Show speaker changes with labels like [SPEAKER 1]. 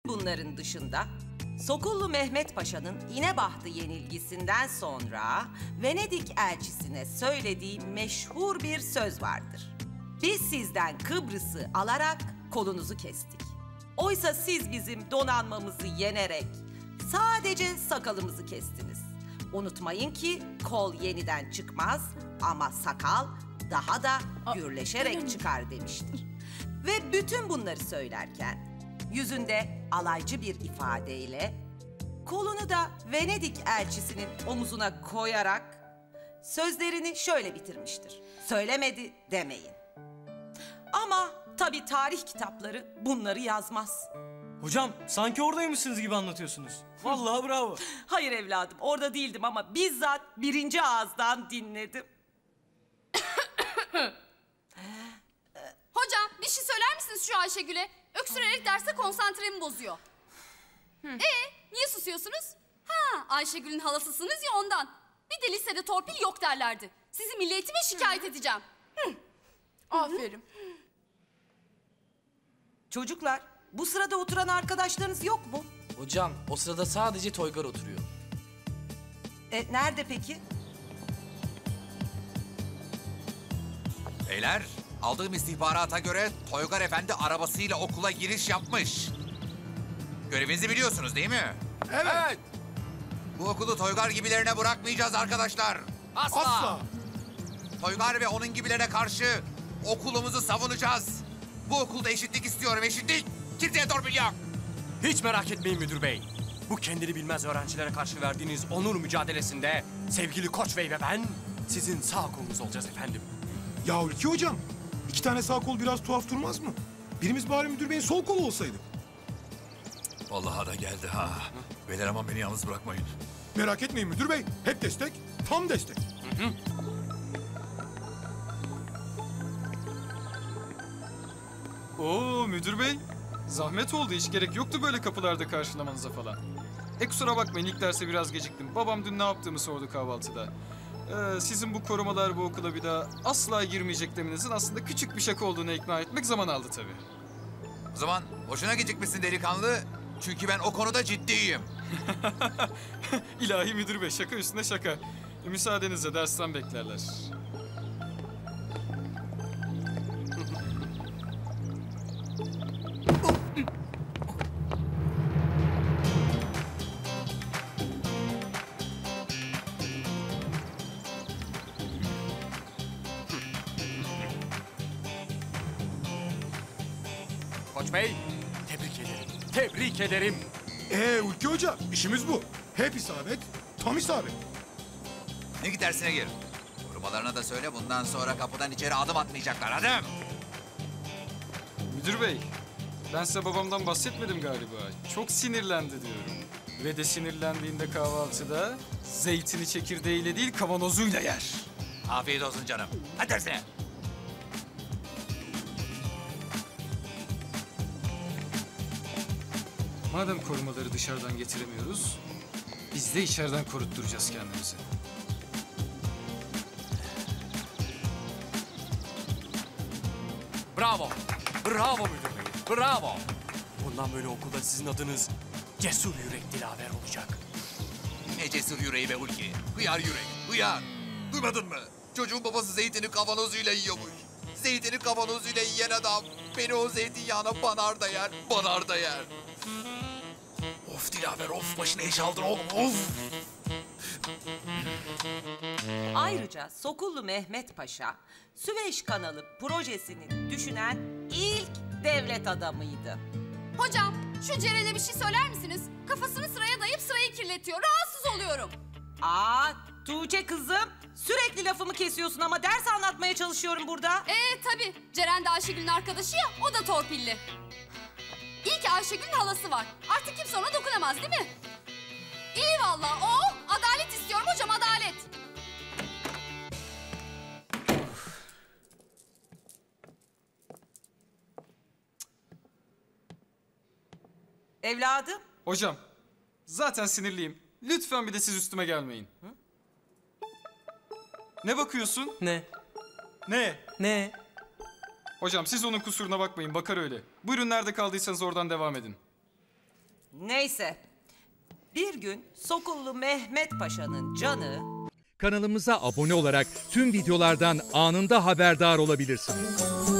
[SPEAKER 1] bunların dışında Sokullu Mehmet Paşa'nın İnebahtı yenilgisinden sonra Venedik elçisine söylediği meşhur bir söz vardır. Biz sizden Kıbrıs'ı alarak kolunuzu kestik. Oysa siz bizim donanmamızı yenerek sadece sakalımızı kestiniz. Unutmayın ki kol yeniden çıkmaz ama sakal daha da gürleşerek çıkar demiştir. Ve bütün bunları söylerken yüzünde alaycı bir ifadeyle kolunu da Venedik elçisinin omuzuna koyarak sözlerini şöyle bitirmiştir. Söylemedi demeyin. Ama tabii tarih kitapları bunları yazmaz.
[SPEAKER 2] Hocam sanki oradaymışsınız gibi anlatıyorsunuz. Vallahi bravo.
[SPEAKER 1] Hayır evladım, orada değildim ama bizzat birinci ağızdan dinledim.
[SPEAKER 3] Hocam bir şey söyler misiniz şu Ayşegül'e? Öksürerek derse konsantremi bozuyor. Niye susuyorsunuz? Ha, Ayşegül'ün halasısınız ya ondan. Bir de lisede torpil yok derlerdi. Sizi milli eğitime şikayet edeceğim.
[SPEAKER 4] Aferin.
[SPEAKER 1] Çocuklar, bu sırada oturan arkadaşlarınız yok mu?
[SPEAKER 5] Hocam o sırada sadece Toygar oturuyor.
[SPEAKER 1] Nerede peki?
[SPEAKER 6] Beyler, aldığım istihbarata göre Toygar Efendi arabasıyla okula giriş yapmış. Görevinizi biliyorsunuz değil mi?
[SPEAKER 7] Evet.
[SPEAKER 6] Bu okulu Toygar gibilerine bırakmayacağız arkadaşlar.
[SPEAKER 7] Asla.
[SPEAKER 6] Toygar ve onun gibilerine karşı okulumuzu savunacağız. Bu okulda eşitlik istiyorum, eşitlik. Kimseye torpil yok.
[SPEAKER 8] Hiç merak etmeyin müdür bey. Bu kendini bilmez öğrencilere karşı verdiğiniz onur mücadelesinde sevgili Koç Bey ve ben sizin sağ kolunuz olacağız efendim.
[SPEAKER 7] Ya Ülke hocam, 2 tane sağ kol biraz tuhaf durmaz mı? Birimiz bari müdür beyin sol kolu olsaydı.
[SPEAKER 6] Vallahi da geldi ha. Beyler aman beni yalnız bırakmayın.
[SPEAKER 7] Merak etmeyin müdür bey, hep destek, tam destek.
[SPEAKER 9] Oo müdür bey, zahmet oldu. Hiç gerek yoktu böyle kapılarda karşılamanıza falan. Kusura bakmayın, ilk derse biraz geciktim. Babam dün ne yaptığımı sordu kahvaltıda. Sizin bu korumalar bu okula bir daha asla girmeyecek demenizin aslında küçük bir şaka olduğunu ikna etmek zaman aldı tabii.
[SPEAKER 6] O zaman boşuna gecikmişsin delikanlı. Çünkü ben o konuda ciddiyim.
[SPEAKER 9] İlahi müdür bey, şaka üstüne şaka. Müsaadenizle dersten beklerler.
[SPEAKER 8] Koç Bey tebrik ederim. Tebrik ederim.
[SPEAKER 7] Ülke hoca, işimiz bu. Hep isabet, tam isabet.
[SPEAKER 6] Ne git dersine gir. Korumalarına da söyle bundan sonra kapıdan içeri adım atmayacaklar. Adım.
[SPEAKER 9] Müdür bey, ben size babamdan bahsetmedim galiba. Çok sinirlendi diyorum. Ve de sinirlendiğinde kahvaltıda zeytini çekirdeğiyle değil kavanozuyla yer.
[SPEAKER 6] Afiyet olsun canım. Hadi dersine.
[SPEAKER 9] Madem korumaları dışarıdan getiremiyoruz, biz de içeriden korutturacağız kendimizi.
[SPEAKER 8] Bravo. Bravo müdür bey. Bravo. Bundan böyle okulda sizin adınız Cesur Yürek Dilaver olacak.
[SPEAKER 6] Ne cesur yüreği be Hulki. Hıyar yürek, hıyar. Duymadın mı? Çocuğun babası zeytini kavanozuyla yiyormuş. Zeytini kavanozuyla yiyen adam beni o zeytinyağına banar da yer, banar da yer. Of Dilaver, of başına iş aldın oğlum, of.
[SPEAKER 1] Ayrıca Sokullu Mehmet Paşa, Süveyş Kanalı projesini düşünen ilk devlet adamıydı.
[SPEAKER 3] Hocam şu Ceren'e bir şey söyler misiniz? Kafasını sıraya dayayıp sırayı kirletiyor. Rahatsız oluyorum.
[SPEAKER 1] Tuğçe kızım, sürekli lafımı kesiyorsun ama ders anlatmaya çalışıyorum burada.
[SPEAKER 3] Tabii. Ceren de Ayşegül'ün arkadaşı ya, o da torpilli. İyi ki Ayşegül'ün halası var. Artık kimse ona dokunamaz değil mi? İyi vallahi. Adalet istiyorum hocam, adalet.
[SPEAKER 1] Evladım.
[SPEAKER 9] Hocam, zaten sinirliyim. Lütfen bir de siz üstüme gelmeyin. Ne bakıyorsun?
[SPEAKER 2] Ne?
[SPEAKER 9] Ne?
[SPEAKER 2] Ne?
[SPEAKER 9] Hocam siz onun kusuruna bakmayın, bakar öyle. Buyurun nerede kaldıysanız oradan devam edin.
[SPEAKER 1] Neyse. Bir gün Sokullu Mehmet Paşa'nın canı
[SPEAKER 10] Kanalımıza abone olarak tüm videolardan anında haberdar olabilirsiniz.